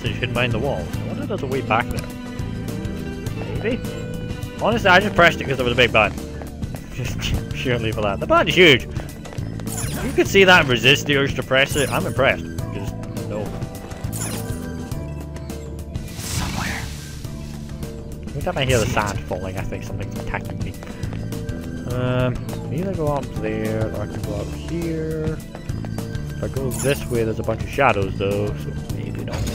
passage hidden behind the wall. I wonder if there's a way back there. Maybe? Honestly, I just pressed it because there was a big button. Just purely for that. The button's huge! You could see that and resist the urge to press it. I'm impressed. Just, no. Somewhere. Every time I hear the sand falling, I think something's attacking me. Either go up there, or I can go up here. If I go this way, there's a bunch of shadows though, so maybe not.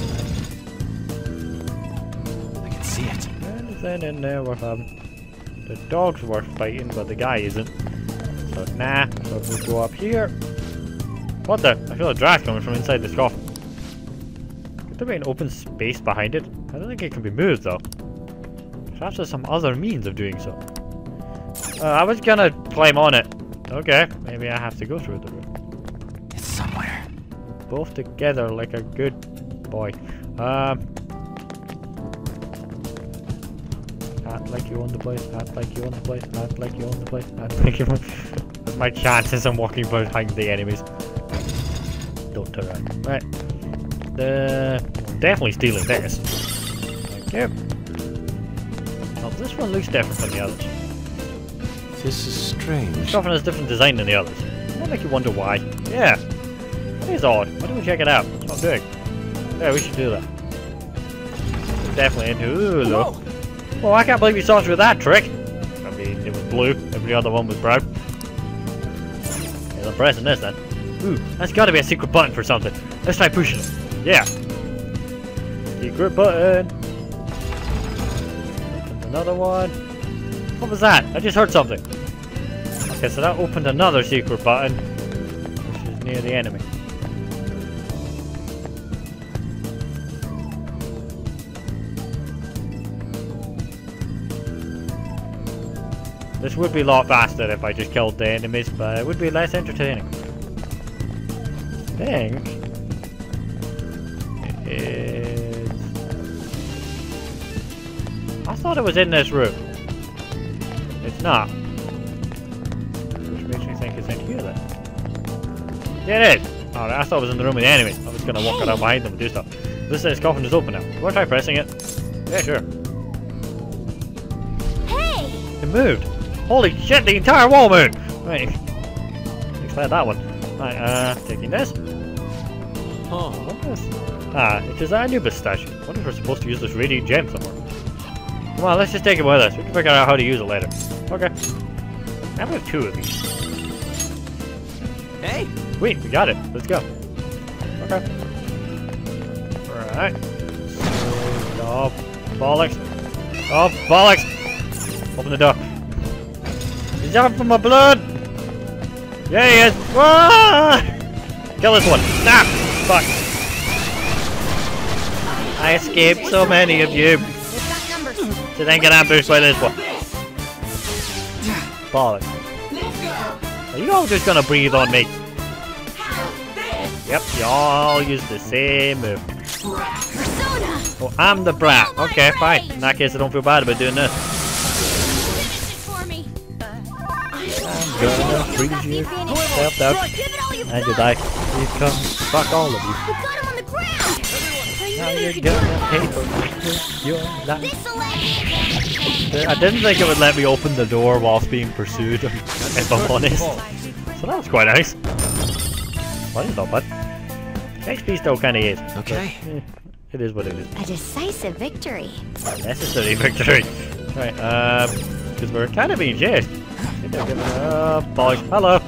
I can see it. Anything in there worth having? The dog's worth fighting, but the guy isn't. So nah, so if we go up here. What the? I feel a draft coming from inside this coffin. Could there be an open space behind it? I don't think it can be moved though. Perhaps there's some other means of doing so. I was gonna climb on it. Okay, maybe I have to go through the room. It's somewhere. Both together like a good boy. Act like you own the place, act like you own the place, act like you own the place, act like you own. That's my chances I'm walking behind the enemies. Don't turn around. Right. Definitely stealing this. Thank you. Oh, this one looks different from the others. This is strange. This coffin has different design than the others. Doesn't that make you wonder why? Yeah. That is odd. Why don't we check it out? It's not big. Yeah, we should do that. It's definitely into ooh though. Well, I can't believe you saw through that trick. I mean, it was blue. Every other one was brown. Yeah, I'm pressing this then. Ooh, that's got to be a secret button for something. Let's try pushing it. Yeah. Secret button. Another one. What was that? I just heard something. Okay, so that opened another secret button, which is near the enemy. This would be a lot faster if I just killed the enemies, but it would be less entertaining. I think it is. I thought it was in this room. It's not. Which makes me think it's in here then. Yeah, it is! Alright, I thought it was in the room with the enemies. I was gonna walk around behind them and do stuff. This coffin is open now. Do I try pressing it? Yeah, sure. Hey! It moved! Holy shit, the entire wall moved! Right. Explain that one. Right, taking this. Oh, What is this? Ah, it is Anubis statue. I wonder if we're supposed to use this radiant gem somewhere. Come on, let's just take it with us. We can figure out how to use it later. Okay. Now we have two of these. hey! Sweet, we got it. Let's go. Okay. Alright. Oh, bollocks. Oh, bollocks! Open the door. He's jumping for my blood! Yeah, he is! Whoa! Kill this one! Nah! Fuck! I escaped so many of you! So then get ambushed by this one. Bollocks. Are you all just gonna breathe on me? Yep, you all use the same move. Oh, I'm the brat. Okay, fine. In that case, I don't feel bad about doing this. I'm gonna freeze you. Self out. And you die. Here comes. Fuck all of you. Now you're gonna pay for your life. I didn't think it would let me open the door whilst being pursued, if I'm honest. So that was quite nice. Well, it's not bad. XP still kinda is. Okay. But, it is what it is. A decisive victory. A necessary victory. Right, because we're kind of being chased. Bollocks. Hello.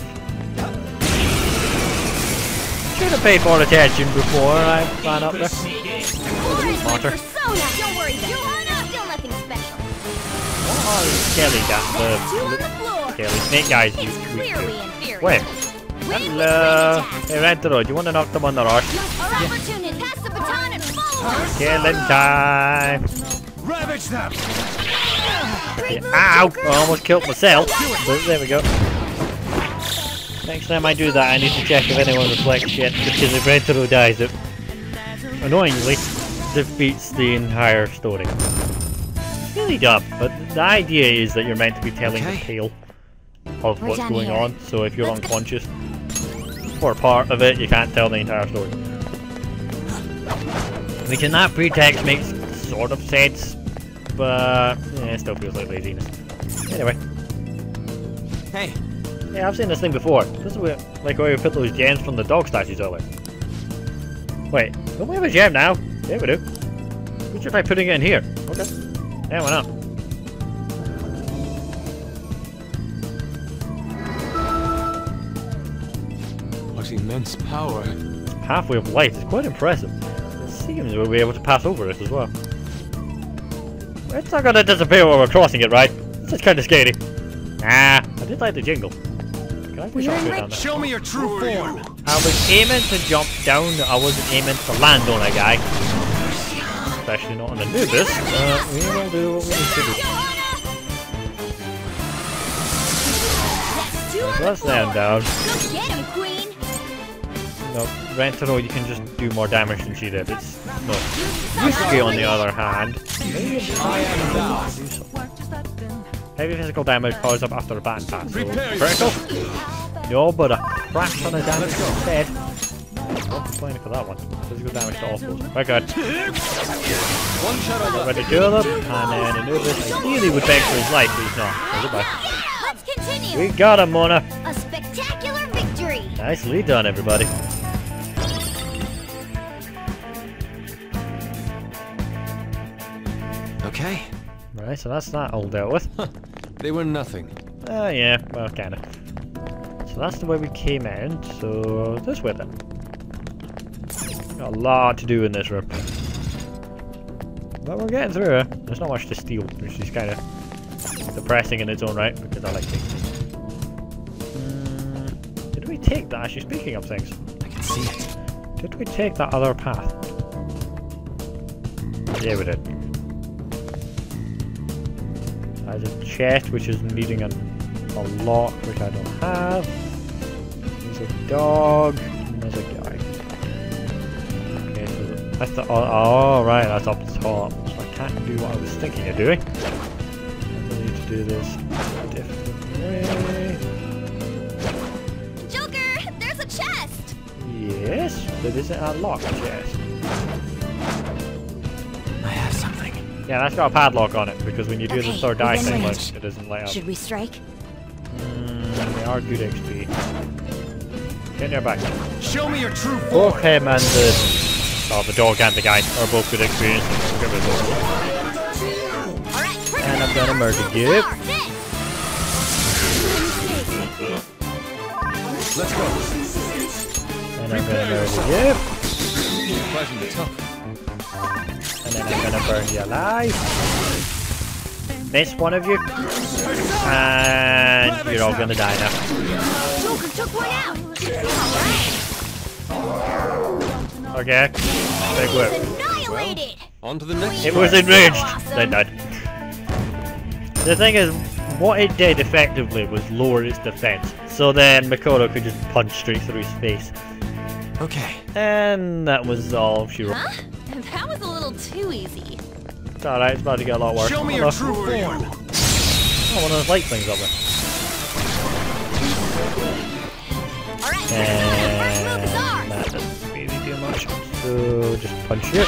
Should have paid more attention before I ran up there. Smarter. Don't worry, still nothing special. Oh, Kelly got the Kelly snake guys. You Clearly inferior. wait. Hello. Hey, Retro, do you want to knock them on the rush? Opportunity. Pass the baton and follow us. Killing time. Ravage them! Ow! I almost killed myself. But there we go. Next time I do that, I need to check if anyone reflects yet, because if Retro dies, it annoyingly defeats the entire story. It's really dumb, but the idea is that you're meant to be telling the tale of what's going on, so if you're unconscious for part of it, you can't tell the entire story. Which in that pretext makes sort of sense, but yeah, it still feels like laziness. Anyway. Hey. Yeah, I've seen this thing before. This is where, like where we put those gems from the dog statues earlier. Wait, don't we have a gem now? Yeah, we do. We should try putting it in here. Okay. Yeah, why not? What immense power. Halfway of light is quite impressive. It seems we'll be able to pass over it as well. It's not gonna disappear while we're crossing it, right? This is kinda scary. Nah, I did like the jingle. Can I push up down there? Show me your true form. I was aiming to jump down, I wasn't aiming to land on a guy. Especially not on Anubis. We will do what we need to do. So that's them down. Go get him, Queen. No, Rentaro, you can just do more damage than she did. It's no. Yusuke, on the other hand, heavy physical damage powers up after a baton pass. So critical? No, but a crap ton of damage instead. Not complaining for that one. Physical damage to all foes. We're good. Ready to do them, and then Anubis ideally would beg for his life, but he's not. So goodbye. Let's continue. We got him, Mona. A spectacular victory. Nicely done, everybody. Okay. Right, so that's that all dealt with. They were nothing. Yeah, well, kinda. So that's the way we came in, so this way then. Got a lot to do in this room. But we're getting through it. There's not much to steal, which is kinda depressing in its own right, because I like things. Did we take that? Actually, speaking of things. I can see it. Did we take that other path? Yeah, we did. There's a chest which is needing a lock, which I don't have. There's a dog, and there's a guy. Okay, so that's the. Oh, right, that's up top. So I can't do what I was thinking of doing. I need to do this a different way. Joker, there's a chest. Yes, but is it a locked chest? I have something. Yeah, that's got a padlock on it, because when you do the Okay, third die within thing, like, range. it doesn't light up. Should we strike? They are good XP. Get near back. Show me your true form. Both him and the dog and the guy are both good experience. We'll get rid of those. All right, And I'm gonna murder you. Let's go. And I'm gonna murder you. Pleasant to talk. And then I'm gonna burn you alive. Miss one of you. And you're all gonna die now. Joker took one out. Okay. Big whip. Annihilated. On to the next. It was enraged. Then died. The thing is, what it did effectively was lower its defense. So then Makoto could just punch straight through his face. Okay. And that was all she wrote. Huh? That was a little too easy. It's alright, it's about to get a lot worse. Show me Oh, your true form. Oh, one of those light things up there. All right, And first move is ours. that doesn't really do much. So just punch it.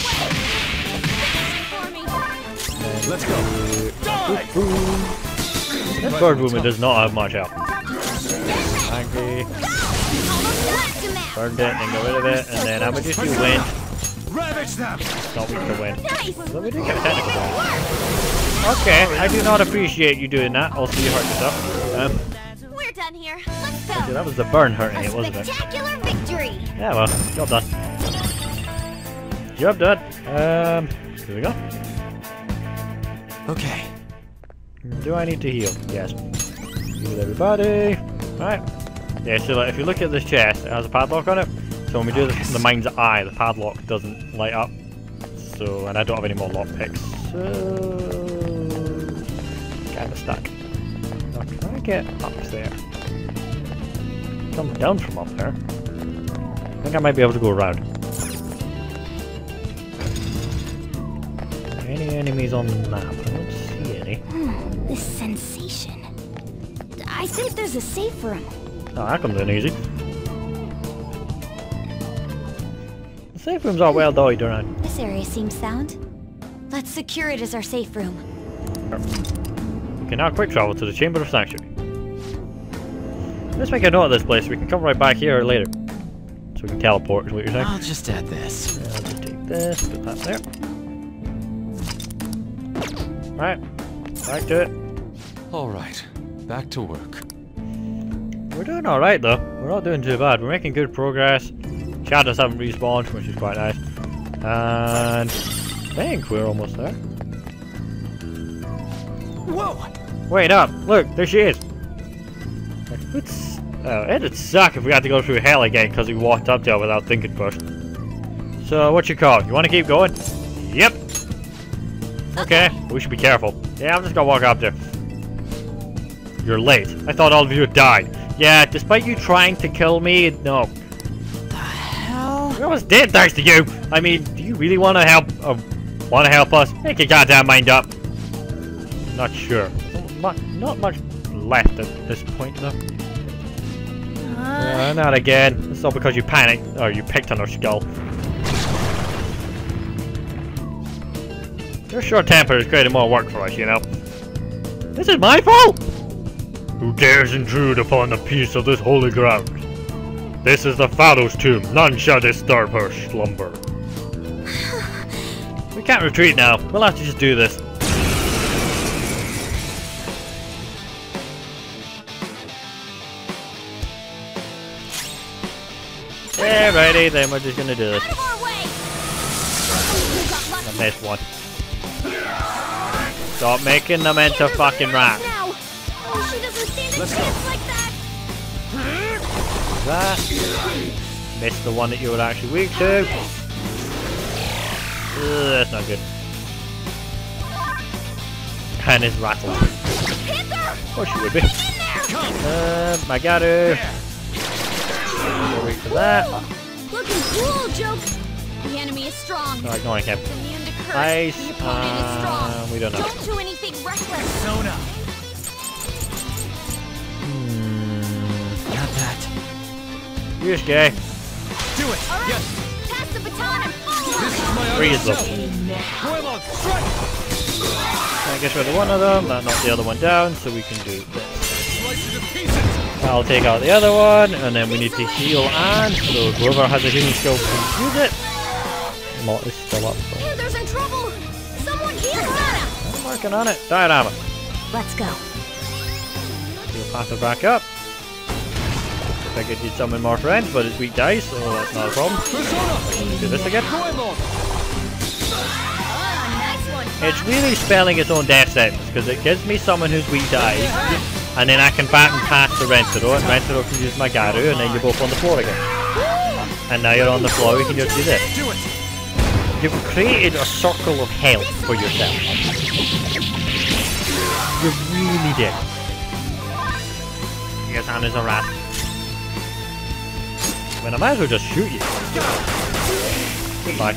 For me. And Let's go. boom. This bird woman does not have much health. Angry. Almost knocked him out. Burned it and got rid of it. And then I would just do wind. Ravage them. Not weak to wind. Nice. So we do get a technical bonus. Okay, I do not appreciate you doing that. Also, you hurt yourself. We're done here. Let's go. Yeah, that was the burn hurting A it, wasn't it? spectacular victory. Yeah, well, job done. Job done. Here we go. Okay. Do I need to heal? Yes. Heal everybody. Right. Yeah, so like, if you look at this chest, it has a padlock on it. So when we do the mind's eye, the padlock doesn't light up. So, and I don't have any more lockpicks. So, kind of stuck. Now, can I get up there? Come down from up there. I think I might be able to go around. Any enemies on the map? I don't see any. This sensation. I think there's a safe room. Oh, that comes in easy. The safe rooms are well dotted around. This This area seems sound. Let's secure it as our safe room. We can now quick travel to the Chamber of Sanctuary. Let's make a note of this place so we can come right back here later. So we can teleport, is what you're saying? I'll just add this. I'll just take this, put that there. Right, back to it. Alright, back to work. We're doing alright though. We're not doing too bad. We're making good progress. Shadows haven't respawned, which is quite nice. And I think we're almost there. Whoa! Wait up! Look, there she is! It'd suck if we had to go through hell again because we walked up there without thinking first. So, what you call? You want to keep going? Yep! Okay, we should be careful. Yeah, I'm just gonna walk up there. You're late. I thought all of you had died. Yeah, despite you trying to kill me, no. The hell? We almost did thanks to you! I mean, do you really want to help, us? Make your goddamn mind up! Not sure. Not much left at this point though. Not again. It's all because you panicked, or you picked on her skull. Your short temper has created more work for us, you know. This is my fault! Who dares intrude upon the peace of this holy ground? This is the Pharaoh's tomb. None shall disturb her slumber. We can't retreat now. We'll have to just do this. Alrighty, then we're just gonna do this. Out of our way! I missed one. Stop making them into fucking rats. Now. Oh, she doesn't stand a Let's chance like that. That. Missed the one that you were actually weak to. That's not good. And is rattled. Of course you would be. Magaru. Weak to that. Looking cool, Joke. The enemy is strong. No, ignoring him. Immune to curse. Ice. The opponent is strong. We don't know. Don't do anything reckless. Sona. Not that. You're gay. Do it. All right. Yes. Pass the baton and follow. This is my Freeze other them. self. Goemon, strike. I guess we're the one of them. That knocked the other one down, so we can do this. Slice it to pieces. I'll take out the other one, and then we need to heal Anne, so whoever has a healing skill can use it. Mott is still up, so Panther's in trouble. Someone heal her. I'm working on it. Diorama. Let's go. Heal Panther back up. Figured you'd summon more friends, but it's weak dice, so that's not a problem. Persona. Do this again. Goemon. Nice one. It's really spelling its own death sentence, because it gives me someone who's weak dice, and then I can back and pass to Rentaro, and Rentaro can use Magaru, and then you're both on the floor again. And now you're on the floor, we can just do this. Do it. You've created a circle of hell for yourself. You really did. Yes, Anna's a rat. I mean, I might as well just shoot you. Goodbye.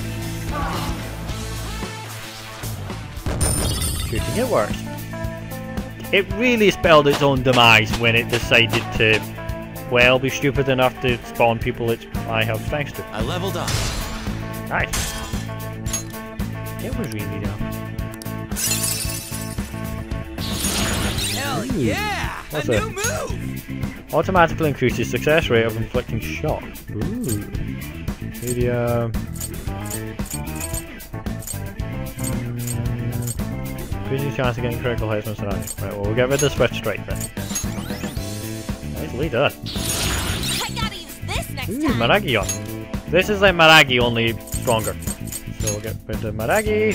Shooting it works. It really spelled its own demise when it decided to, well, be stupid enough to spawn people I have thanks to. I leveled up. Nice. It was really dumb. Hell Ooh. yeah! What's a that? new move! Automatically increases success rate of inflicting shock. Ooh. Medium. Increases chance of getting critical hits when surrounded. Right, well, we'll get rid of the switch strike then. Nicely done. I gotta use this next Ooh, time. Maragion. This is like Maragi, only stronger. So we'll get rid of Maragi.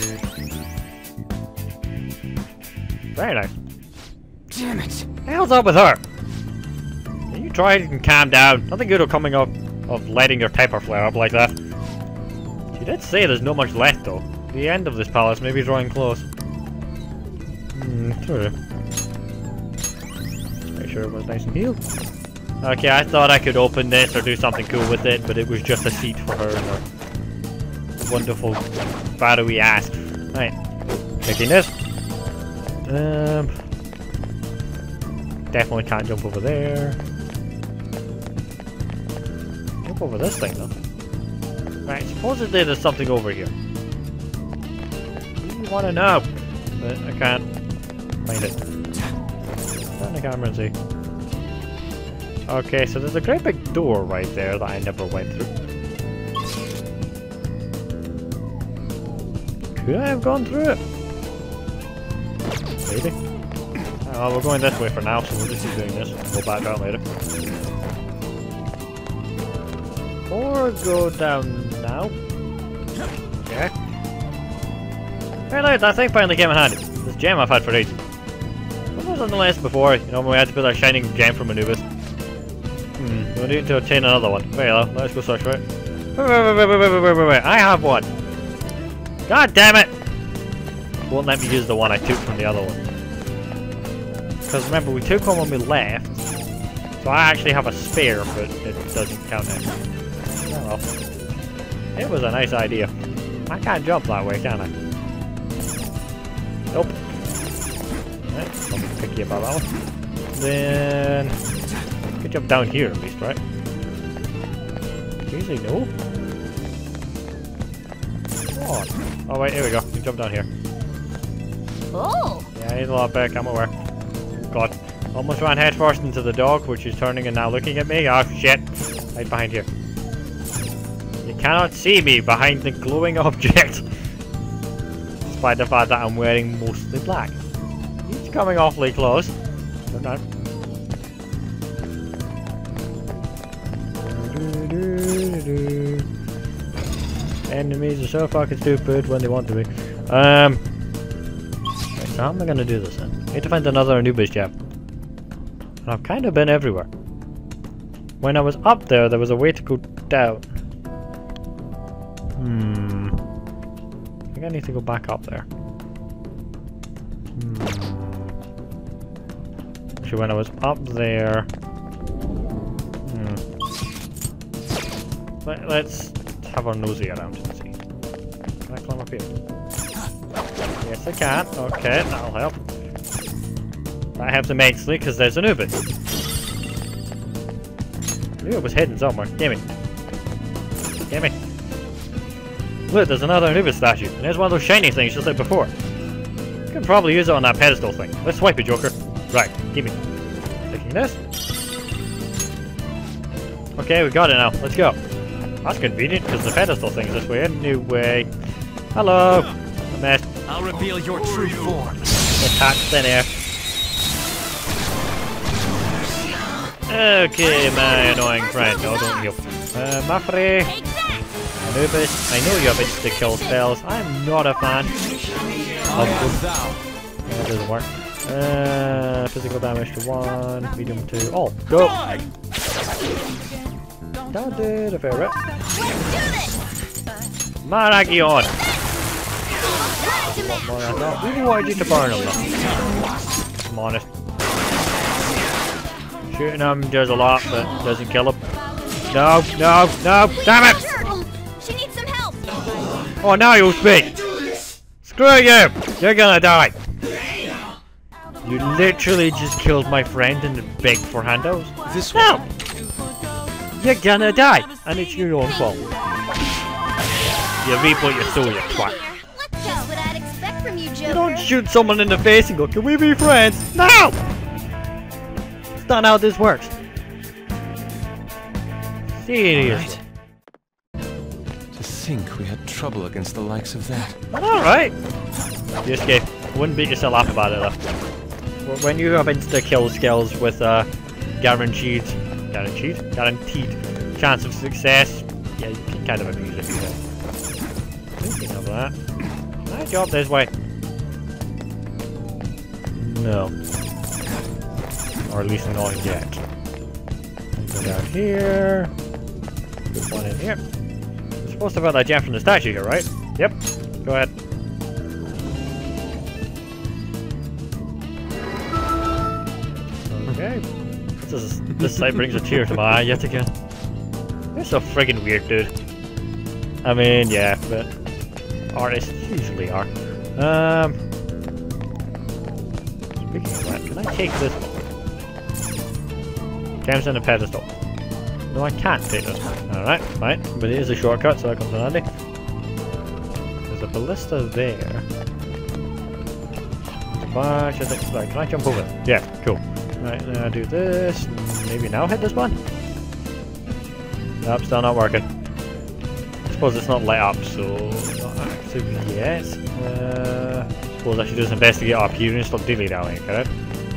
Very nice. Damn it! What the hell's up with her? Can you try and calm down? Nothing good will coming up of letting your temper flare up like that. She did say there's not much left though. The end of this palace may be drawing close. True. Make sure everyone's nice and healed. Okay, I thought I could open this or do something cool with it, but it was just a seat for her and her wonderful Pharaoh-y ass. Right. Taking this. Definitely can't jump over there. Jump over this thing though. Right, supposedly there's something over here. want to know, but I can't find it. Turn the camera and see. Okay, so there's a great big door right there that I never went through. Could I have gone through it? Maybe. Oh, well, we're going this way for now, so we'll just keep doing this. We'll go back out later. Or go down now. Okay. Hey lads, that thing finally came in handy. This gem I've had for ages. What was on the list before? You know, when we had to build our shining gem from Anubis. We need to obtain another one. Wait, let's go search for it. Wait. I have one. God damn it! Won't let me use the one I took from the other one. Because remember, we took one when we left. So I actually have a spare, but it doesn't count it. Oh well. It was a nice idea. I can't jump that way, can I? Nope. Right, I'll be picky about that one. Then... I could jump down here at least, right? Easy, no? Oh. Oh wait, here we go. We can jump down here. Oh! Yeah, he's a lot big, I'm aware. God. Almost ran headfirst into the dog, which is turning and now looking at me. Oh shit! Right behind here. You cannot see me behind the glowing object. Despite the fact that I'm wearing mostly black. He's coming awfully close. But not. Enemies are so fucking stupid when they want to be. Right, so how am I gonna do this then? I need to find another Anubis gem. And I've kind of been everywhere. When I was up there, there was a way to go down. I think I need to go back up there. Actually, when I was up there... Let's have our nosy around and see. Can I climb up here? Yes, I can. Okay, that'll help. That helps immensely because there's an Anubis. I knew it was hidden somewhere. Gimme. Gimme. Look, there's another Anubis statue. And there's one of those shiny things just like before. You can probably use it on that pedestal thing. Let's swipe it, Joker. Right, gimme. Taking this. Okay, we got it now. Let's go. That's convenient because the pedestal thing's this way anyway. Hello! I missed. I'll reveal your true form. Attack thin air. Okay, my annoying friend. No, don't heal. Mafre. Anubis. I know you have insta-kill spells. I'm not a fan of them. That doesn't work. Physical damage to 1, medium to... Oh, go! That did a fair bit. Maragion! I really wanted you to burn him though. I'm honest. Shooting him does a lot, but doesn't kill him. No, no, no! Damn it! She needs some help. Oh, now you'll speak! Screw you! You're gonna die! You literally just killed my friend and begged for handouts? This one. No! You're gonna die! And it's your own fault. You reap what you sow, you twat. Just what I'd expect from you, Joker. You don't shoot someone in the face and go, can we be friends? No! That's not how this works. Seriously. To think we had trouble against the likes of that. Alright. You escaped. Wouldn't beat yourself up about it though. When you have insta-kill skills with guaranteed chance of success, yeah, you can kind of abuse it. Thinking of that. Can I jump this way? No. Or at least not yet. Go down here. Put one in here. We're supposed to have that gem from the statue here, right? Yep. Go ahead. Okay. This sight brings a tear to my eye yet again. You're so friggin' weird, dude. I mean, yeah, but artists usually are. Speaking of that, can I take this one? Gems on a pedestal. No, I can't take this one. Alright, fine. But it is a shortcut, so that comes in handy. There's a ballista there. bunch of things. Right, can I jump over? Yeah, cool. Right, now do this. Maybe now hit this one? Nope, still not working. I suppose it's not lit up, so not active yet. Suppose I should just investigate up here and stop dilly down here, correct?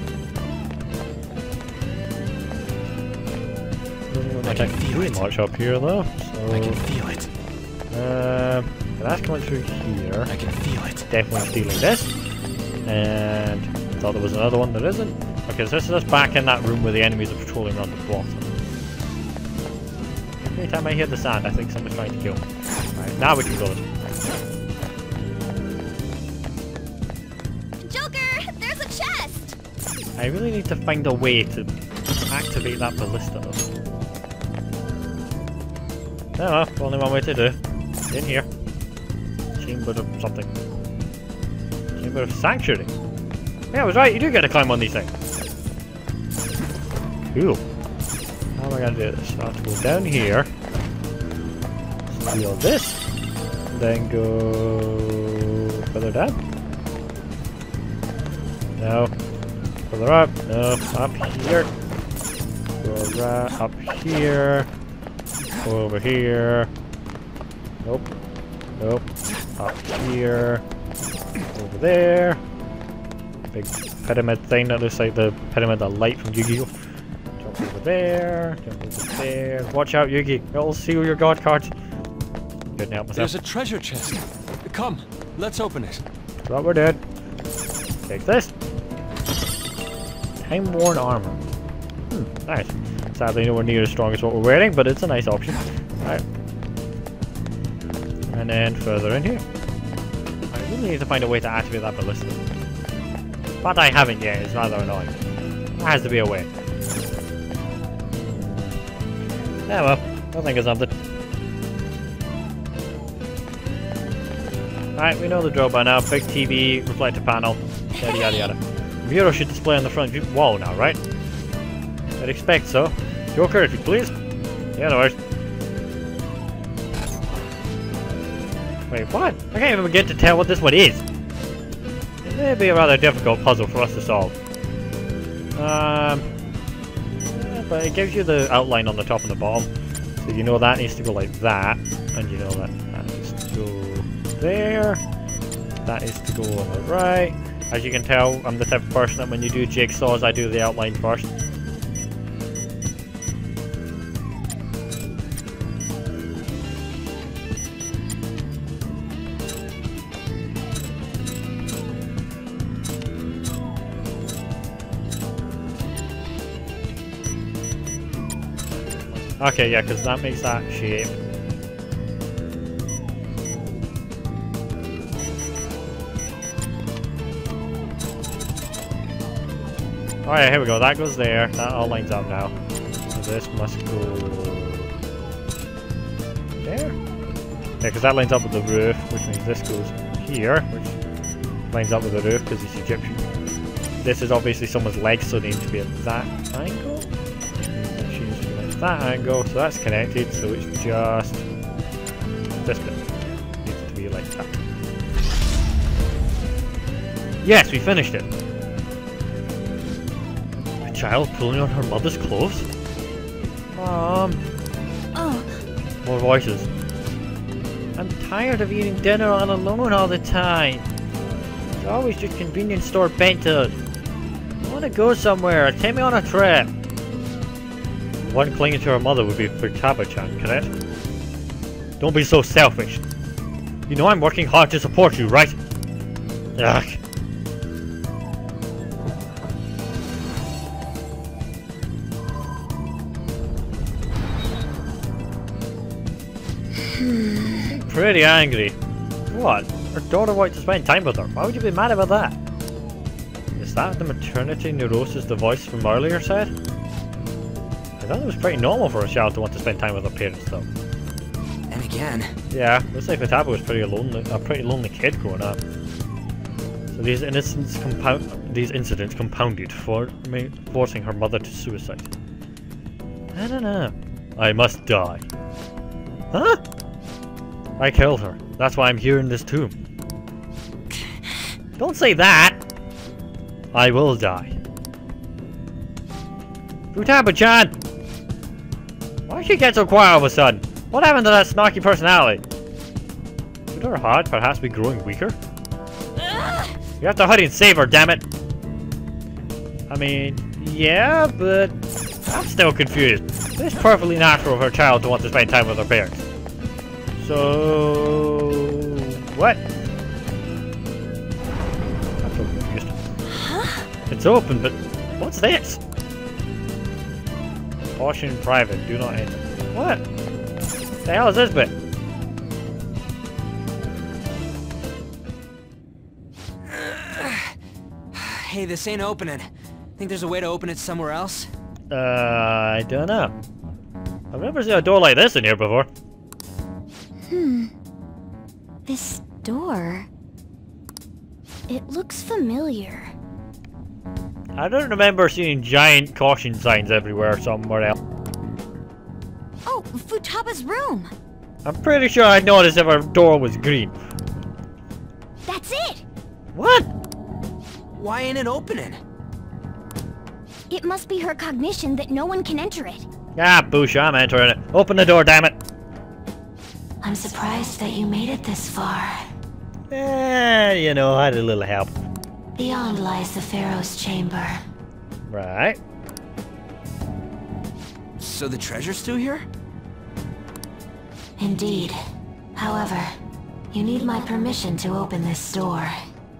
I can feel it. Much up here though, so I can feel it. that's coming through here. I can feel it. Definitely stealing this. And I thought there was another one, there isn't. Okay, so this is us back in that room where the enemies are patrolling around the bottom. Every time I hear the sound, I think someone's trying to kill me. Right, now we can go. Joker, there's a chest. I really need to find a way to activate that ballista. Oh, well, only one way to do. In here. Chamber of something. Chamber of Sanctuary. Yeah, I was right, you do get to climb on these things. Cool. How am I gonna do this? I have to go down here. Steal this. Then go further down. No. Further up. No. Up here. Go right up here. Over here. Nope. Nope. Up here. Over there. Big pyramid thing that looks like the pyramid of light from Yu-Gi-Oh! Jump over there. Jump over there. Watch out, Yugi. It'll seal your god cards. Couldn't help myself. There's a treasure chest. Come, let's open it. That's what we're doing. Take this. Time-worn armor. Nice. Sadly, nowhere near as strong as what we're wearing, but it's a nice option. Alright. And then further in here. I really need to find a way to activate that ballista. But I haven't yet, it's rather annoying. There has to be a way. Yeah, well, I'll think of something. Alright, we know the drill by now. Big TV, reflector panel, yada yada yada. The bureau should display on the front wall now, right? I'd expect so. Joker, if you please. Yeah, no worries. Wait, what? I can't even begin to tell what this one is. It may be a rather difficult puzzle for us to solve. Yeah, but it gives you the outline on the top and the bottom. So you know that needs to go like that. And you know that needs to go there. That is to go on the right. As you can tell, I'm the type of person that when you do jigsaws, I do the outline first. Okay, yeah, because that makes that shape. Oh yeah, here we go. That goes there. That all lines up now. So this must go there. Yeah, because that lines up with the roof, which means this goes here, which lines up with the roof because it's Egyptian. This is obviously someone's legs, so they need to be at that angle. That angle, so that's connected, so it's just this bit needs to be like that. Yes, we finished it. A child pulling on her mother's clothes? Mom. Oh. More voices. I'm tired of eating dinner all alone all the time. It's always just convenience store bentos. I want to go somewhere. Take me on a trip. One clinging to her mother would be Futaba-chan, correct? Don't be so selfish. You know I'm working hard to support you, right? Ugh. Pretty angry. What? Her daughter wanted to spend time with her. Why would you be mad about that? Is that the maternity neurosis the voice from earlier said? I thought it was pretty normal for a child to want to spend time with her parents, though. And again. Yeah, looks like Futaba was a pretty lonely kid growing up. So these incidents compounded forcing her mother to suicide. I don't know. I must die. Huh? I killed her. That's why I'm here in this tomb. Don't say that! I will die. Futaba-chan! Why did she get so quiet all of a sudden? What happened to that snarky personality? Should her heart perhaps be growing weaker? You have to hurry and save her, damn it! I mean, yeah, but I'm still confused. It's perfectly natural for a child to want to spend time with her parents. So... what? I'm so confused. Huh? It's open, but what's this? Caution private, do not enter. What? The hell is this bit? Hey, this ain't opening. Think there's a way to open it somewhere else? I don't know. I've never seen a door like this in here before. This door... it looks familiar. I don't remember seeing giant caution signs everywhere somewhere else. Oh, Futaba's room! I'm pretty sure I noticed if our door was green. That's it! What? Why ain't it opening? It must be her cognition that no one can enter it. Ah, Busha, I'm entering it. Open the door, damn it. I'm surprised that you made it this far. You know, I had a little help. Beyond lies the Pharaoh's chamber. Right. So the treasure's still here? Indeed. However, you need my permission to open this door.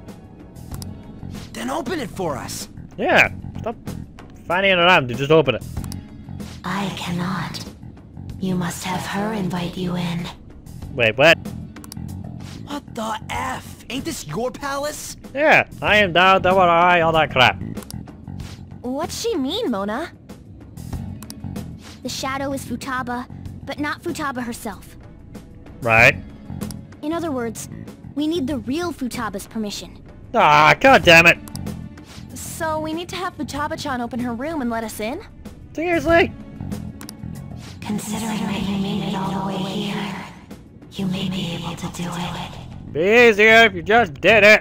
Then open it for us! Yeah, stop fannying around to just open it. I cannot. You must have her invite you in. Wait, what? What the F? Ain't this your palace? Yeah, I am down, don't worry, all that crap. What's she mean, Mona? The shadow is Futaba, but not Futaba herself. Right. In other words, we need the real Futaba's permission. Ah, god damn it. So we need to have Futaba-chan open her room and let us in? Seriously? Considering that you made it all the way here, you may be able to do it. Be easier if you just did it.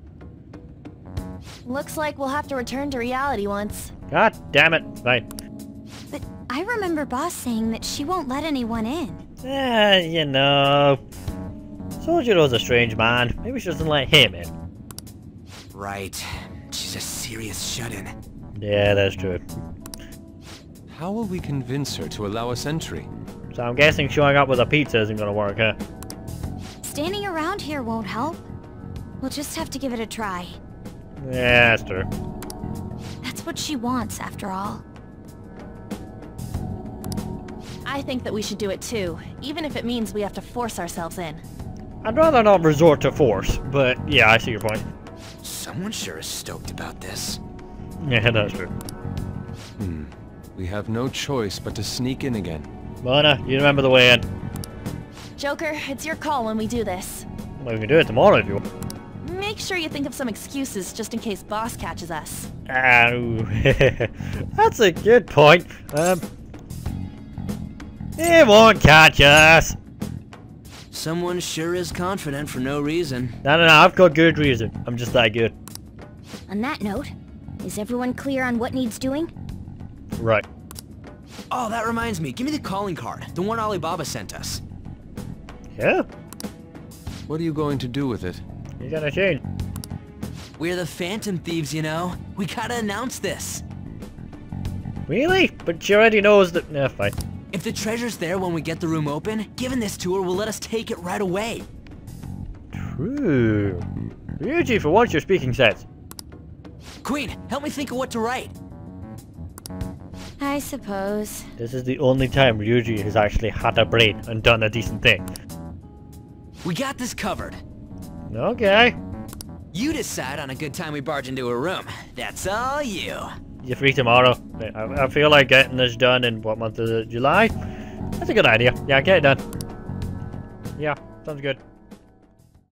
Looks like we'll have to return to reality once. God damn it. Fine. But I remember Boss saying that she won't let anyone in. You know. Sojiro's a strange man. Maybe she doesn't let him in. Right. She's a serious shut-in. Yeah, that's true. How will we convince her to allow us entry? So I'm guessing showing up with a pizza isn't gonna work, huh? Standing around here won't help. We'll just have to give it a try. Yeah, that's true. That's what she wants, after all. I think that we should do it too, even if it means we have to force ourselves in. I'd rather not resort to force, but yeah, I see your point. Someone sure is stoked about this. Yeah, that's true. We have no choice but to sneak in again. Mona, you remember the way in. Joker, it's your call when we do this. Well, we can do it tomorrow if you want. Make sure you think of some excuses just in case Boss catches us. Ow. That's a good point. He won't catch us. Someone sure is confident for no reason. No, I've got good reason. I'm just that good. On that note, is everyone clear on what needs doing? Right. Oh, that reminds me. Give me the calling card. The one Alibaba sent us. Yeah? What are you going to do with it? You're gonna change. We're the Phantom Thieves, you know. We gotta announce this. Really? But she already knows that... Nah, fine. If the treasure's there when we get the room open, given this tour will let us take it right away. True. Ryuji, for once you're speaking sense. Queen, help me think of what to write. I suppose. This is the only time Ryuji has actually had a brain and done a decent thing. We got this covered. Okay. You decide on a good time we barge into a room. That's all you. You're free tomorrow. I feel like getting this done in, what month is it? July? That's a good idea. Yeah, get it done. Yeah, sounds good.